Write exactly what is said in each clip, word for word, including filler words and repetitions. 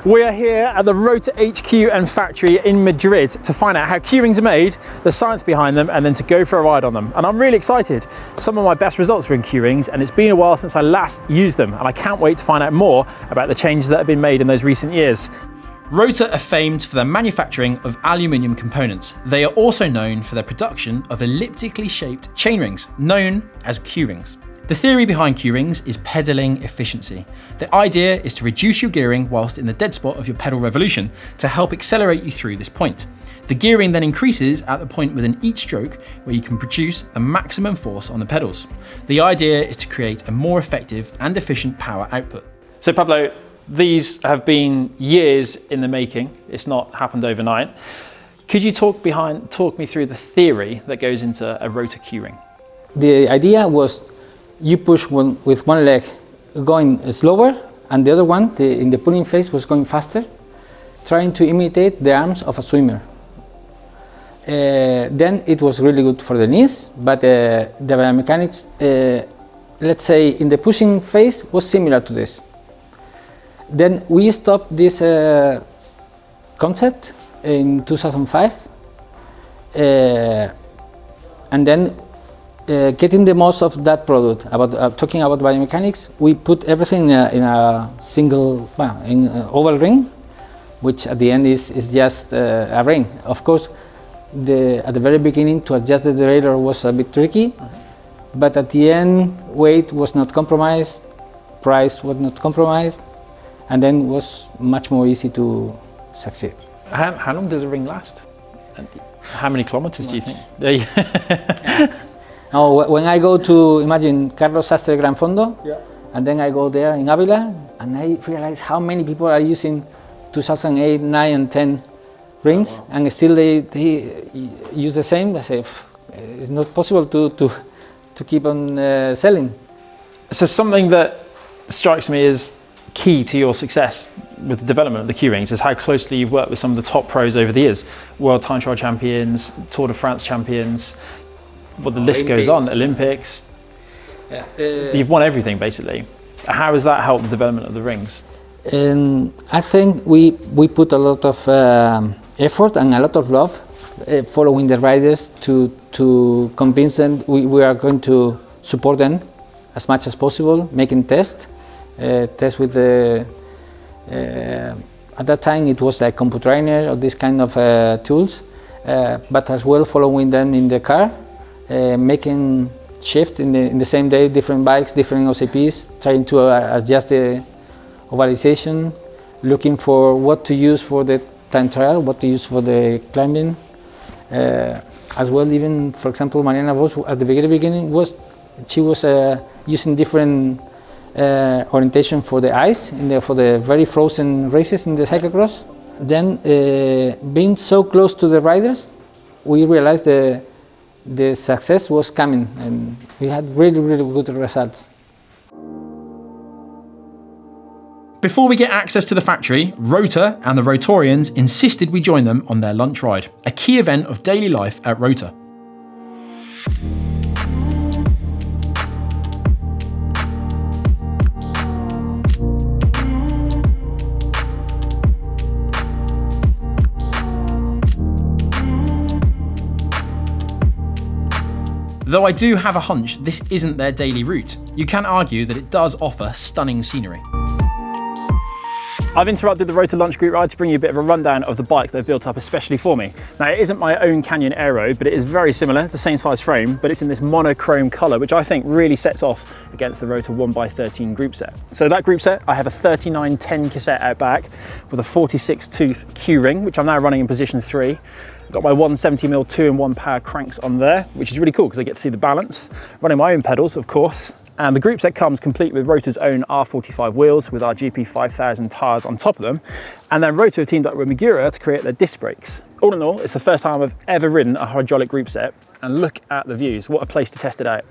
We are here at the Rotor H Q and factory in Madrid to find out how Q-rings are made, the science behind them, and then to go for a ride on them. And I'm really excited. Some of my best results were in Q-rings, and it's been a while since I last used them, and I can't wait to find out more about the changes that have been made in those recent years. Rotor are famed for their manufacturing of aluminium components. They are also known for their production of elliptically shaped chainrings, known as Q-rings. The theory behind Q-rings is pedaling efficiency. The idea is to reduce your gearing whilst in the dead spot of your pedal revolution to help accelerate you through this point. The gearing then increases at the point within each stroke where you can produce the maximum force on the pedals. The idea is to create a more effective and efficient power output. So Pablo, these have been years in the making. It's not happened overnight. Could you talk behind, talk me through the theory that goes into a rotor Q-ring? The idea was you push one, with one leg going slower, and the other one, the, in the pulling phase, was going faster, trying to imitate the arms of a swimmer. Uh, then it was really good for the knees, but uh, the biomechanics, uh, let's say in the pushing phase, was similar to this. Then we stopped this uh, concept in two thousand five, uh, and then Uh, getting the most of that product, about uh, talking about biomechanics, we put everything in a, in a single well, in an oval ring, which at the end is, is just uh, a ring. Of course, the, at the very beginning to adjust the derailleur was a bit tricky, mm-hmm. but at the end weight was not compromised, price was not compromised, and then was much more easy to succeed. How, how long does a ring last? And how many kilometers do you think? Yeah. Now, when I go to, imagine, Carlos Sastre Gran Fondo, yeah. and then I go there in Avila, and I realize how many people are using two thousand eight, nine, and ten rings, oh, wow. and still they, they use the same. I say, it's not possible to, to, to keep on uh, selling. So something that strikes me as key to your success with the development of the Q-rings is how closely you've worked with some of the top pros over the years. World Time Trial champions, Tour de France champions. Well, the list Olympics. goes on, Olympics. Yeah. Uh, You've won everything, basically. How has that helped the development of the rings? Um, I think we, we put a lot of um, effort and a lot of love uh, following the riders to, to convince them we, we are going to support them as much as possible, making tests, uh, tests with the, uh, at that time it was like CompuTrainer or this kind of uh, tools, uh, but as well following them in the car. Uh, making shift in the, in the same day, different bikes, different O C Ps, trying to uh, adjust the ovalization, looking for what to use for the time trial, what to use for the climbing. Uh, as well, even, for example, Mariana Vos at the very beginning, was she was uh, using different uh, orientation for the ice, in the, for the very frozen races in the cyclocross. Then, uh, being so close to the riders, we realized the the success was coming, and we had really, really good results. Before we get access to the factory, Rotor and the Rotorians insisted we join them on their lunch ride, a key event of daily life at Rotor. Though I do have a hunch this isn't their daily route, you can argue that it does offer stunning scenery. I've interrupted the Rotor lunch group ride to bring you a bit of a rundown of the bike they've built up especially for me. Now, it isn't my own Canyon Aero, but it is very similar, the same size frame, but it's in this monochrome colour, which I think really sets off against the Rotor one by thirteen group set. So that group set, I have a thirty-nine ten cassette out back with a forty-six tooth Q-ring, which I'm now running in position three. Got my one seventy mil two in one power cranks on there, which is really cool because I get to see the balance. Running my own pedals, of course. And the group set comes complete with Rotor's own R forty-five wheels with our G P five thousand tyres on top of them. And then Rotor have teamed up with Magura to create their disc brakes. All in all, it's the first time I've ever ridden a hydraulic group set. And look at the views, what a place to test it out.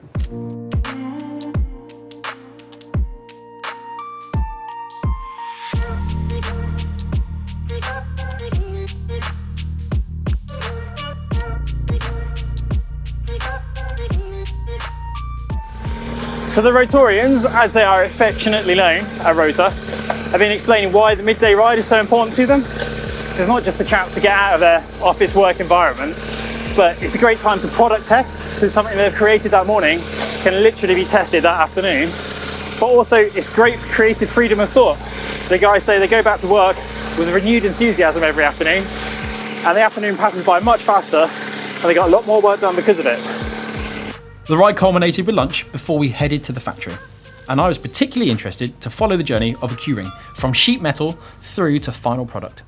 So the Rotorians, as they are affectionately known at Rotor, have been explaining why the midday ride is so important to them. So it's not just the chance to get out of their office work environment, but it's a great time to product test. So something they've created that morning can literally be tested that afternoon. But also it's great for creative freedom of thought. The guys say they go back to work with a renewed enthusiasm every afternoon, and the afternoon passes by much faster, and they got a lot more work done because of it. The ride culminated with lunch before we headed to the factory. And I was particularly interested to follow the journey of a keyring from sheet metal through to final product.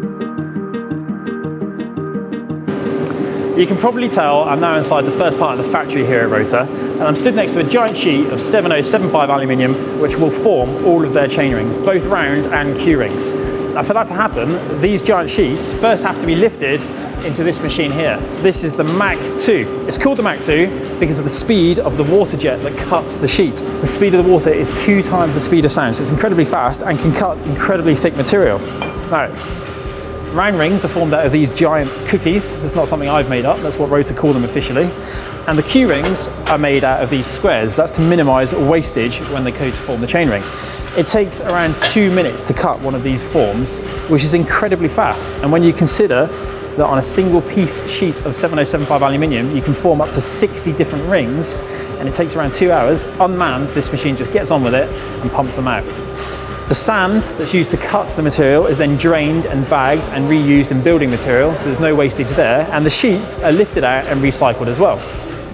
You can probably tell I'm now inside the first part of the factory here at Rotor, and I'm stood next to a giant sheet of seven oh seven five aluminium, which will form all of their chain rings, both round and Q rings. Now for that to happen, these giant sheets first have to be lifted into this machine here. This is the Mach two. It's called the Mach two because of the speed of the water jet that cuts the sheet. The speed of the water is two times the speed of sound, so it's incredibly fast and can cut incredibly thick material. Now, round rings are formed out of these giant cookies. That's not something I've made up, that's what Rotor call them officially. And the Q rings are made out of these squares. That's to minimize wastage when they go to form the chainring. It takes around two minutes to cut one of these forms, which is incredibly fast. And when you consider that on a single piece sheet of seven oh seven five aluminium, you can form up to sixty different rings, and it takes around two hours, unmanned, this machine just gets on with it and pumps them out. The sand that's used to cut the material is then drained and bagged and reused in building material, so there's no wastage there, and the sheets are lifted out and recycled as well.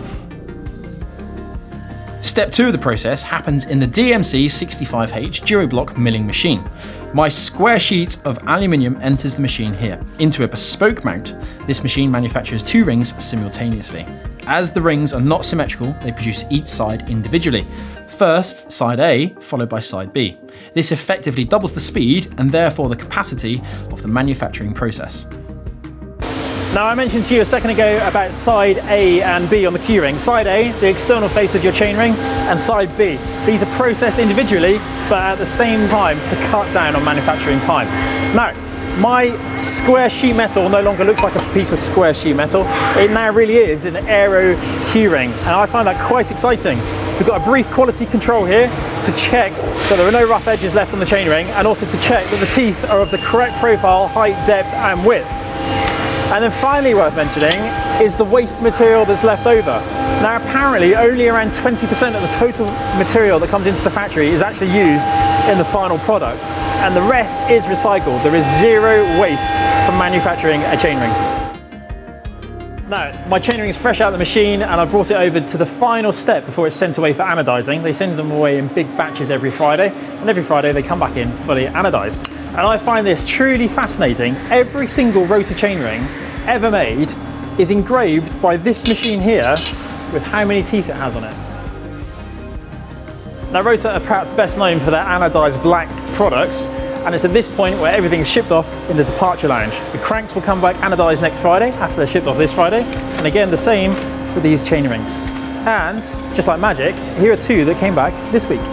Step two of the process happens in the D M C sixty-five H Duroblock milling machine. My square sheet of aluminium enters the machine here. Into a bespoke mount, this machine manufactures two rings simultaneously. As the rings are not symmetrical, they produce each side individually. First, side A, followed by side B. This effectively doubles the speed and therefore the capacity of the manufacturing process. Now I mentioned to you a second ago about side A and B on the Q ring. Side A, the external face of your chainring, and side B. These are processed individually, but at the same time to cut down on manufacturing time. Now, my square sheet metal no longer looks like a piece of square sheet metal. It now really is an aero Q ring, and I find that quite exciting. We've got a brief quality control here to check that there are no rough edges left on the chainring, and also to check that the teeth are of the correct profile, height, depth, and width. And then finally worth mentioning is the waste material that's left over. Now apparently only around twenty percent of the total material that comes into the factory is actually used in the final product, and the rest is recycled. There is zero waste from manufacturing a chainring. Now, my chainring is fresh out of the machine, and I brought it over to the final step before it's sent away for anodizing. They send them away in big batches every Friday, and every Friday they come back in fully anodized. And I find this truly fascinating. Every single Rotor chainring ever made is engraved by this machine here with how many teeth it has on it. Now, Rotor are perhaps best known for their anodized black products, and it's at this point where everything is shipped off in the departure lounge. The cranks will come back anodized next Friday after they're shipped off this Friday, and again the same for these chain rings. And just like magic, here are two that came back this week.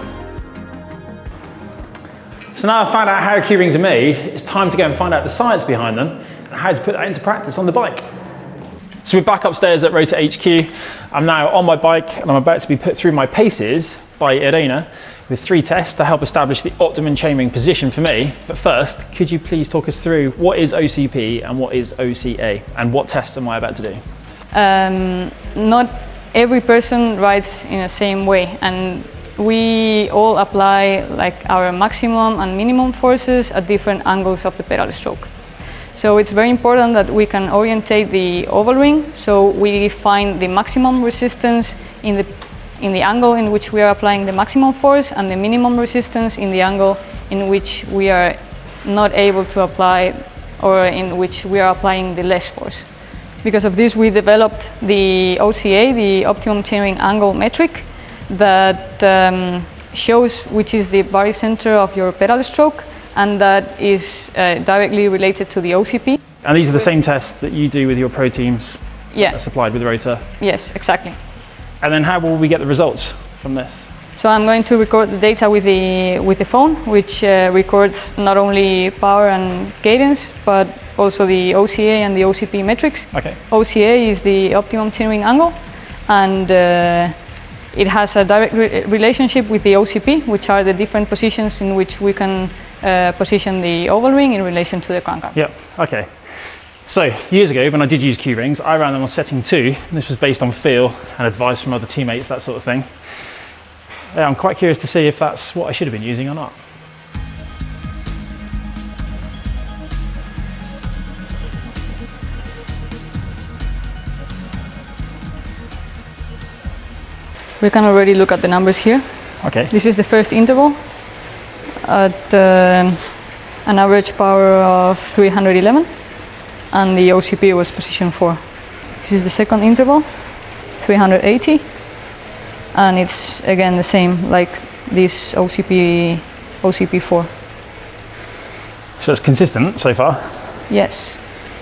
So now I've found out how Q rings are made, it's time to go and find out the science behind them and how to put that into practice on the bike. So we're back upstairs at Rotor H Q. I'm now on my bike and I'm about to be put through my paces by Irena with three tests to help establish the optimum chainring position for me. But first, could you please talk us through what is O C P and what is O C A, and what tests am I about to do? Um, not every person rides in the same way, and we all apply like our maximum and minimum forces at different angles of the pedal stroke. So it's very important that we can orientate the oval ring, so we find the maximum resistance in the in the angle in which we are applying the maximum force, and the minimum resistance in the angle in which we are not able to apply, or in which we are applying the less force. Because of this, we developed the O C A, the optimum chainring angle metric, that um, shows which is the barycenter of your pedal stroke, and that is uh, directly related to the O C P. And these are the same tests that you do with your pro teams, yeah, supplied with Rotor? Yes, exactly. And then how will we get the results from this? So I'm going to record the data with the with the phone, which uh, records not only power and cadence, but also the O C A and the O C P metrics. Okay. O C A is the optimum chainring angle, and uh, it has a direct re relationship with the O C P, which are the different positions in which we can uh, position the oval ring in relation to the crank arm. Yep, okay. So years ago when I did use key rings, I ran them on setting two. This was based on feel and advice from other teammates, that sort of thing. Yeah, I'm quite curious to see if that's what I should have been using or not. We can already look at the numbers here. Okay. This is the first interval at uh, an average power of three hundred eleven, and the O C P was position four. This is the second interval, three hundred eighty, and it's again the same, like this O C P, O C P four. So it's consistent so far? Yes.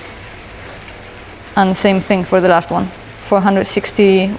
And same thing for the last one, four hundred sixty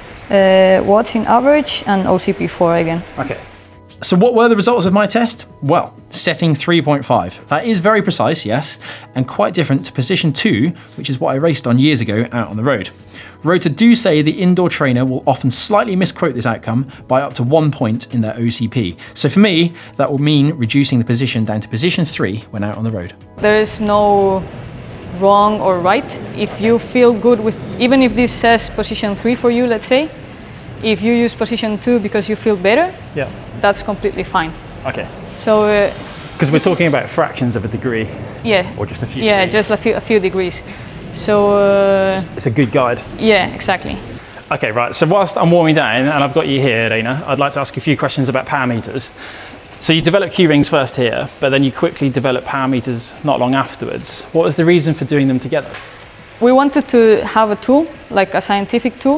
uh, watts in average, and O C P four again. Okay. So what were the results of my test? Well, setting three point five. That is very precise, yes, and quite different to position two, which is what I raced on years ago out on the road. Rotor do say the indoor trainer will often slightly misquote this outcome by up to one point in their O C P. So for me, that will mean reducing the position down to position three when out on the road. There is no wrong or right. If you feel good with, even if this says position three for you, let's say, if you use position two because you feel better, yeah, that's completely fine. Okay. So, because uh, we're talking about fractions of a degree, yeah, or just a few. Yeah, degrees. just a few, a few degrees. So uh, it's a good guide. Yeah, exactly. Okay, right. So whilst I'm warming down, and I've got you here, Dana, I'd like to ask you a few questions about power meters. So you developed key rings first here, but then you quickly developed power meters not long afterwards. What was the reason for doing them together? We wanted to have a tool, like a scientific tool,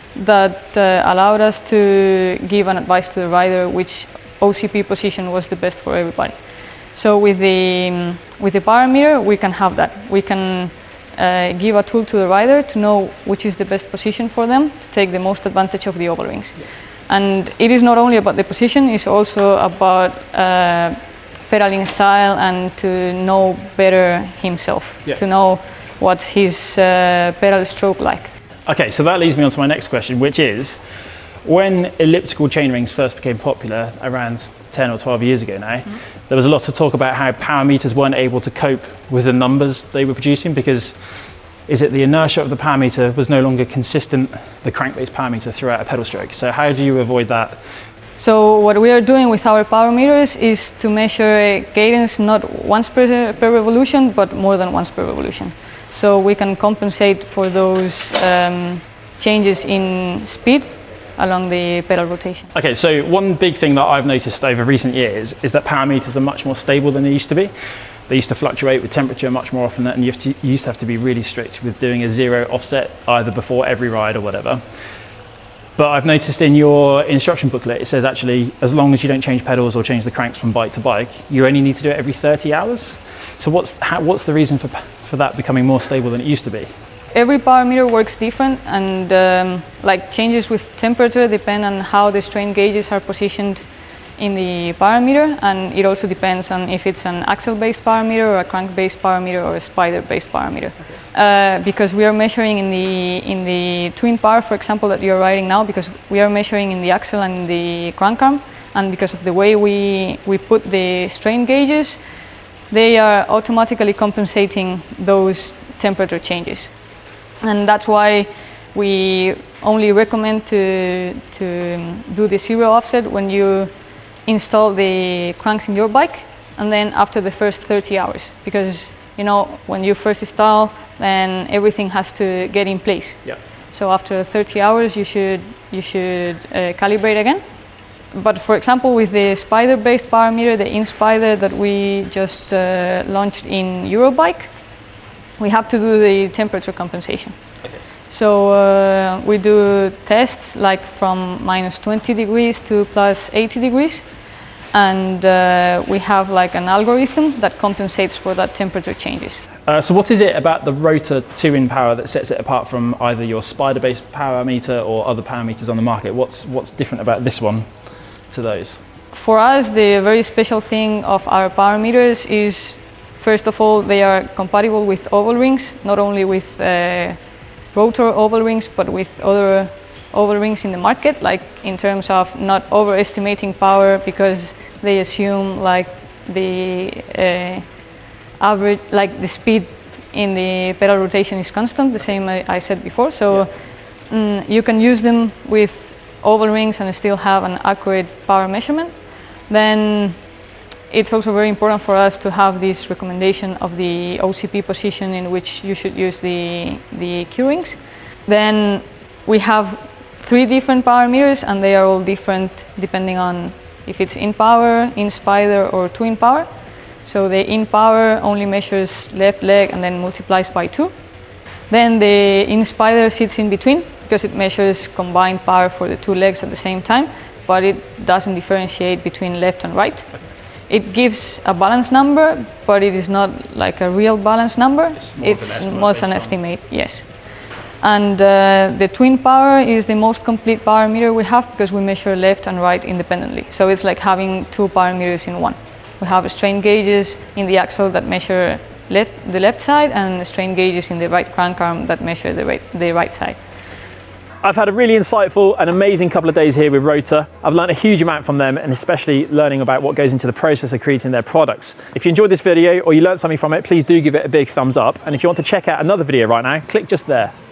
that uh, allowed us to give an advice to the rider which O C P position was the best for everybody. So with the, um, with the power meter, we can have that. We can uh, give a tool to the rider to know which is the best position for them to take the most advantage of the oval rings. Yeah. And it is not only about the position, it's also about uh, pedaling style and to know better himself, yeah. to know what's his uh, pedal stroke like. Okay, so that leads me on to my next question, which is, when elliptical chain rings first became popular around ten or twelve years ago now, mm-hmm. there was a lot of talk about how power meters weren't able to cope with the numbers they were producing because is it the inertia of the power meter was no longer consistent, the crank-based power meter throughout a pedal stroke. So how do you avoid that? So what we are doing with our power meters is to measure cadence not once per, per revolution, but more than once per revolution. So we can compensate for those um, changes in speed along the pedal rotation. Okay, so one big thing that I've noticed over recent years is that power meters are much more stable than they used to be. They used to fluctuate with temperature much more often, and you, have to, you used to have to be really strict with doing a zero offset either before every ride or whatever. But I've noticed in your instruction booklet, it says actually, as long as you don't change pedals or change the cranks from bike to bike, you only need to do it every thirty hours. So what's, how, what's the reason for, for that becoming more stable than it used to be? Every power meter works different, and um, like changes with temperature depend on how the strain gauges are positioned in the power meter, and it also depends on if it's an axle-based power meter or a crank-based power meter or a spider-based power meter. Okay. Uh, because we are measuring in the in the twin power, for example, that you're riding now, because we are measuring in the axle and the crank arm, and because of the way we we put the strain gauges, they are automatically compensating those temperature changes, and that's why we only recommend to to do the zero offset when you install the cranks in your bike, and then after the first thirty hours, because you know when you first install, then everything has to get in place. Yeah. So after thirty hours, you should you should uh, calibrate again. But for example, with the spider-based power meter, the InSpider that we just uh, launched in Eurobike, we have to do the temperature compensation. Okay. So uh, we do tests like from minus twenty degrees to plus eighty degrees, and uh, we have like an algorithm that compensates for that temperature changes. Uh, so what is it about the Rotor two in power that sets it apart from either your spider-based power meter or other power meters on the market? What's, what's different about this one to those? For us, the very special thing of our power meters is, first of all, they are compatible with oval rings, not only with uh, Rotor oval rings, but with other oval rings in the market, like in terms of not overestimating power because they assume like the uh, average, like the speed in the pedal rotation is constant, the same I, I said before. So yeah. mm, you can use them with oval rings and still have an accurate power measurement. Then it's also very important for us to have this recommendation of the O C P position in which you should use the, the Q rings. Then we have three different power meters, and they are all different depending on if it's in power, in spider, or two in power. So the in power only measures left leg and then multiplies by two. Then the in spider sits in between because it measures combined power for the two legs at the same time, but it doesn't differentiate between left and right. It gives a balance number, but it is not like a real balance number. It's more an estimate, yes. And uh, the twin power is the most complete power meter we have because we measure left and right independently. So it's like having two power meters in one. We have strain gauges in the axle that measure left, the left side, and strain gauges in the right crank arm that measure the right, the right side. I've had a really insightful and amazing couple of days here with Rotor. I've learned a huge amount from them, and especially learning about what goes into the process of creating their products. If you enjoyed this video or you learned something from it, please do give it a big thumbs up. And if you want to check out another video right now, click just there.